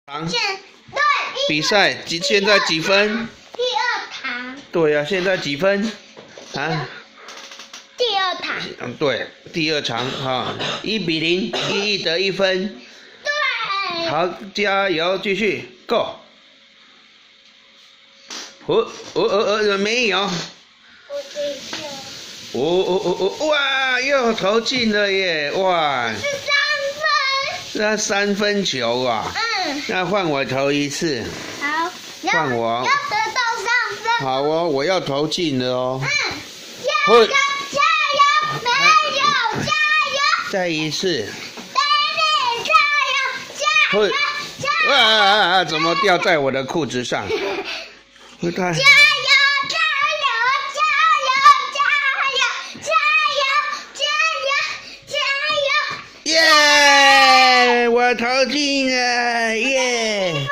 对，比赛现在几分？ 第二堂。 对呀、现在几分？啊？ 第二堂。 对，第二场哈，1-0，一得1分。 对。 好，加油，继续 ，Go。没有。 我等一下。 哇，又投进了耶！哇。 是3分。 那3分球啊。那换我投一次。 好。 换我。 要得到3分。 好哦，我要投进了哦。 加油！没有，加油！ 再一次。 baby，加油！ 哇！怎么掉在我的裤子上？加油！ 加油！加油！ 耶！我投进了，耶！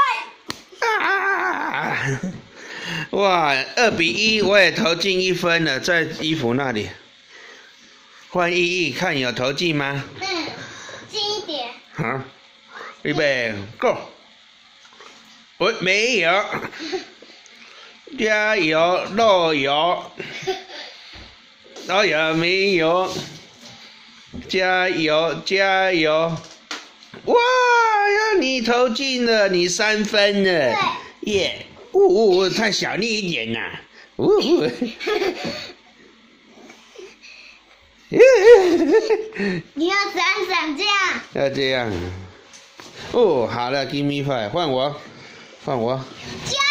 啊！哇，2-1，我也投进1分了，在衣服那里。换意义，看有投进吗？ 近一点。 好，预备 ，Go！ 没有。加油，漏油。没有。加油，加油！哇呀，你投进了，你3分了，耶！太小力一点呐、 你要闪这样。 要这样。好了 ，Give me 5，换我。 加